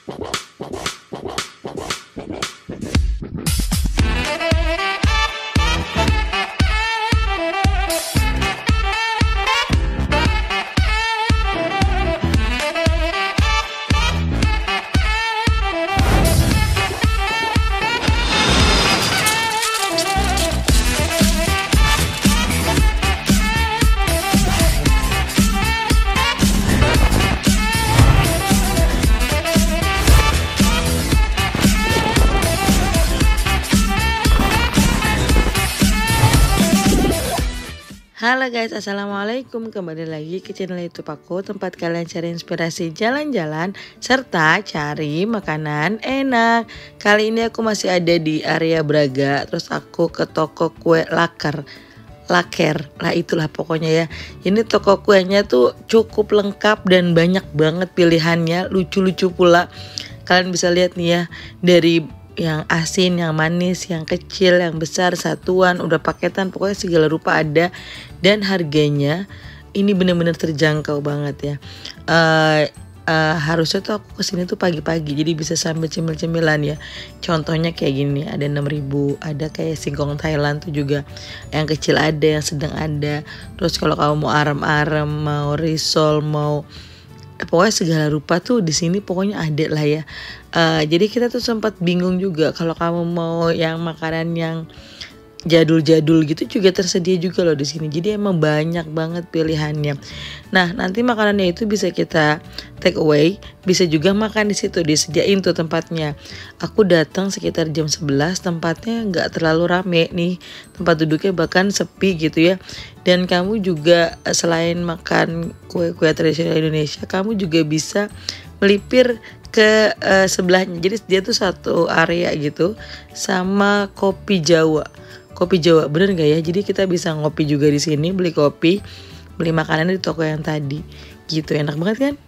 Halo guys, assalamualaikum. Kembali lagi ke channel YouTube aku, tempat kalian cari inspirasi jalan-jalan serta cari makanan enak. Kali ini aku masih ada di area Braga. Terus aku ke toko kue Laker lah, itulah pokoknya ya. Ini toko kuenya tuh cukup lengkap dan banyak banget pilihannya, lucu-lucu pula. Kalian bisa lihat nih ya, dari yang asin, yang manis, yang kecil, yang besar, satuan, udah paketan, pokoknya segala rupa ada. Dan harganya ini bener-bener terjangkau banget ya. Harusnya tuh aku kesini tuh pagi-pagi, jadi bisa sambil cemil-cemilan ya. Contohnya kayak gini, ada 6.000, ada kayak singkong Thailand tuh juga, yang kecil ada, yang sedang ada. Terus kalau kamu mau arem-arem, mau risol, mau pokoknya segala rupa tuh di sini pokoknya ada lah ya. Jadi kita tuh sempat bingung juga kalau kamu mau yang makanan yang jadul-jadul gitu juga tersedia juga loh di sini. Jadi emang banyak banget pilihannya. Nah, nanti makanannya itu bisa kita take away, bisa juga makan di situ, disediain tuh tempatnya. Aku datang sekitar jam 11, tempatnya nggak terlalu rame nih. Tempat duduknya bahkan sepi gitu ya. Dan kamu juga selain makan kue-kue tradisional Indonesia, kamu juga bisa melipir ke sebelahnya. Jadi dia tuh satu area gitu sama kopi Jawa. Kopi Jawa, bener gak ya? Jadi kita bisa ngopi juga di sini, beli kopi, beli makanan di toko yang tadi. Gitu, enak banget kan?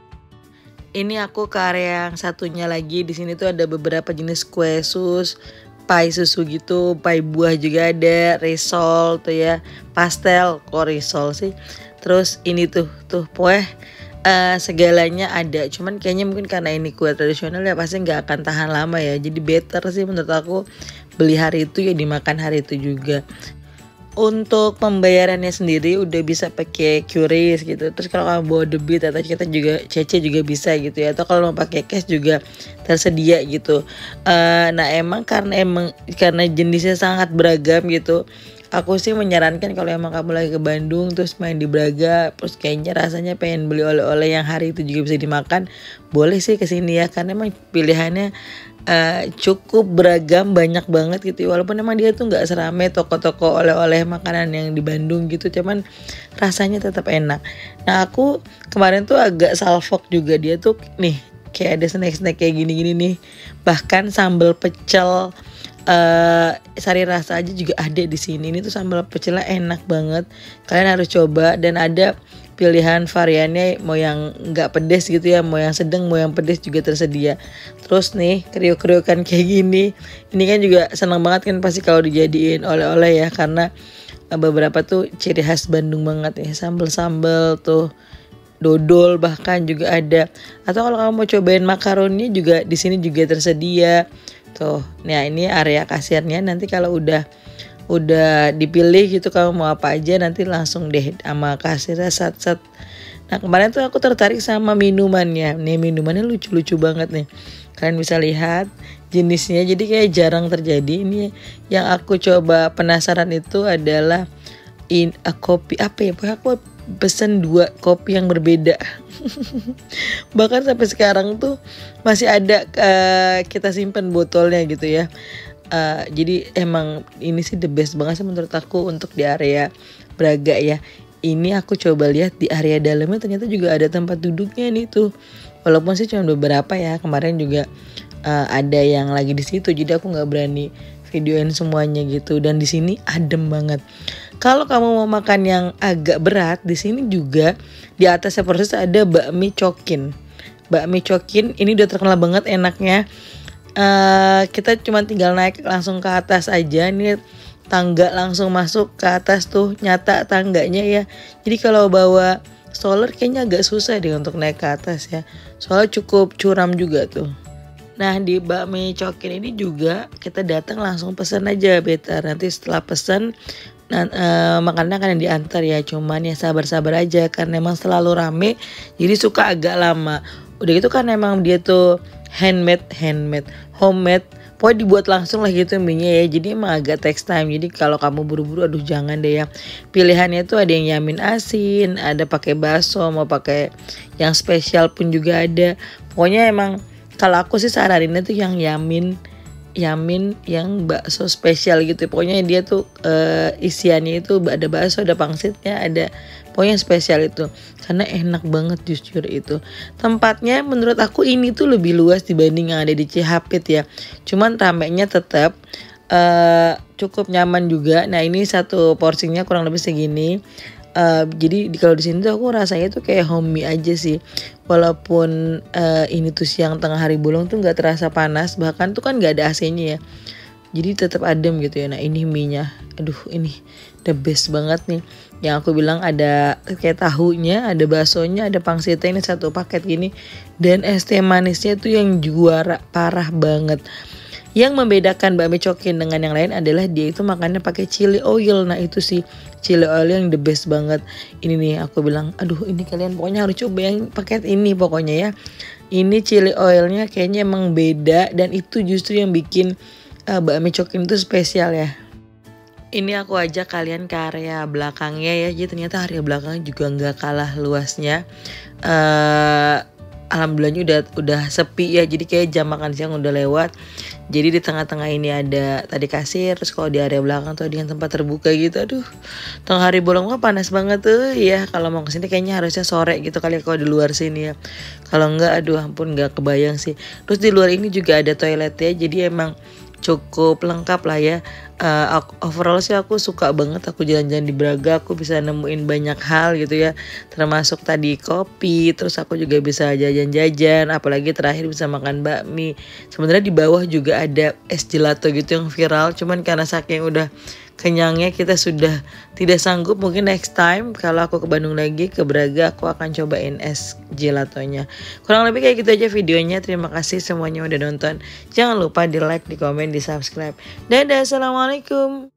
Ini aku ke area yang satunya lagi. Di sini tuh ada beberapa jenis kue sus, pie susu gitu, pie buah juga ada, risol tuh ya, pastel, kok risol sih. Terus ini tuh kue segalanya ada. Cuman kayaknya mungkin karena ini kue tradisional ya pasti nggak akan tahan lama ya. Jadi better sih menurut aku beli hari itu ya dimakan hari itu juga. Untuk pembayarannya sendiri udah bisa pakai QRIS gitu. Terus kalau kamu bawa debit atau kita juga CC juga bisa gitu ya. Atau kalau mau pakai cash juga tersedia gitu. Nah karena jenisnya sangat beragam gitu. Aku sih menyarankan kalau emang kamu lagi ke Bandung terus main di Braga, terus kayaknya rasanya pengen beli oleh-oleh yang hari itu juga bisa dimakan, boleh sih kesini ya, karena emang pilihannya cukup beragam, banyak banget gitu. Walaupun emang dia tuh nggak serame toko-toko oleh-oleh makanan yang di Bandung gitu, cuman rasanya tetap enak. Nah aku kemarin tuh agak salfok juga, dia tuh nih kayak ada snack-snack kayak gini-gini nih, bahkan sambal pecel sari rasa aja juga ada di sini. Ini tuh sambal pecelnya enak banget, kalian harus coba. Dan ada pilihan variannya, mau yang nggak pedes gitu ya, mau yang sedang, mau yang pedes juga tersedia. Terus nih kriuk-kriukan kayak gini, ini kan juga senang banget kan pasti kalau dijadiin oleh-oleh ya, karena beberapa tuh ciri khas Bandung banget ya, sambal-sambal tuh, dodol bahkan juga ada. Atau kalau kamu mau cobain makaroni juga di sini juga tersedia. Tuh, nah ini area kasirnya. Nanti kalau udah dipilih gitu kamu mau apa aja, nanti langsung deh sama kasirnya sat. Nah kemarin tuh aku tertarik sama minumannya. Nih minumannya lucu-lucu banget nih. Kalian bisa lihat jenisnya, jadi kayak jarang terjadi. Ini yang aku coba penasaran itu adalah kopi apa ya? Pokoknya aku pesen 2 kopi yang berbeda. Bahkan sampai sekarang tuh masih ada kita simpan botolnya gitu ya. Jadi emang ini sih the best banget sih menurut aku untuk di area Braga ya. Ini aku coba lihat di area dalamnya ternyata juga ada tempat duduknya nih tuh. Walaupun sih cuma beberapa ya, kemarin juga ada yang lagi di situ, jadi aku nggak berani videoin semuanya gitu. Dan di sini adem banget. Kalau kamu mau makan yang agak berat, di sini juga di atasnya proses ada bakmi cokin. Bakmi cokin ini udah terkenal banget enaknya. Kita cuma tinggal naik langsung ke atas aja. Ini tangga langsung masuk ke atas tuh, nyata tangganya ya. Jadi kalau bawa stroller kayaknya agak susah deh untuk naik ke atas ya. soalnya cukup curam juga tuh. Nah di bakmi cokin ini juga kita datang langsung pesan aja Better. Nanti setelah pesan makannya akan diantar ya. Cuman ya sabar-sabar aja karena emang selalu rame. Jadi suka agak lama. Udah gitu kan emang dia tuh homemade. Pokoknya dibuat langsung lah gitu mie-nya ya. Jadi emang agak takes time. Jadi kalau kamu buru-buru aduh jangan deh ya. Pilihannya tuh ada yang yamin asin, ada pakai bakso, mau pakai yang spesial pun juga ada. Pokoknya emang kalau aku sih saraninnya tuh yang yamin yang bakso spesial gitu. Pokoknya dia tuh isiannya itu ada bakso, ada pangsitnya, ada pokoknya spesial itu. Karena enak banget jujur itu. Tempatnya menurut aku ini tuh lebih luas dibanding yang ada di Cihapit ya. Cuman ramenya tetap cukup nyaman juga. Nah ini satu porsinya kurang lebih segini. Jadi kalau di sini tuh aku rasanya tuh kayak homey aja sih. Walaupun ini tuh siang tengah hari bolong tuh nggak terasa panas. Bahkan tuh kan nggak ada AC-nya ya. Jadi tetap adem gitu ya. Nah ini mie-nya, aduh ini the best banget nih. Yang aku bilang ada kayak tahunya, ada baksonya, ada pangsitnya, ini satu paket gini. Dan es teh manisnya tuh yang juara parah banget. Yang membedakan bakmi cokin dengan yang lain adalah dia itu makannya pakai chili oil. Nah itu sih chili oil yang the best banget. Ini nih aku bilang, aduh ini kalian pokoknya harus coba yang paket ini pokoknya ya. Ini chili oilnya kayaknya emang beda dan itu justru yang bikin bakmi cokin itu spesial ya. Ini aku ajak kalian ke area belakangnya ya. Jadi ternyata area belakangnya juga nggak kalah luasnya. Alhamdulillahnya udah sepi ya. Jadi kayak jam makan siang udah lewat. Jadi di tengah-tengah ini ada tadi kasir. Terus kalau di area belakang tuh ada yang tempat terbuka gitu. Aduh, tengah hari bolong kan panas banget tuh ya. Kalau mau kesini kayaknya harusnya sore gitu kali kalau di luar sini ya. Kalau enggak aduh ampun nggak kebayang sih. Terus di luar ini juga ada toiletnya. Jadi emang cukup lengkap lah ya. Overall sih aku suka banget aku jalan-jalan di Braga, aku bisa nemuin banyak hal gitu ya, termasuk tadi kopi, terus aku juga bisa jajan-jajan, apalagi terakhir bisa makan bakmi. Sebenarnya di bawah juga ada es gelato gitu yang viral, cuman karena saking udah kenyangnya kita sudah tidak sanggup. Mungkin next time kalau aku ke Bandung lagi, ke Braga, aku akan cobain es gelatonya. Kurang lebih kayak gitu aja videonya. Terima kasih semuanya udah nonton. Jangan lupa di like, di komen, di subscribe. Dadah, assalamualaikum.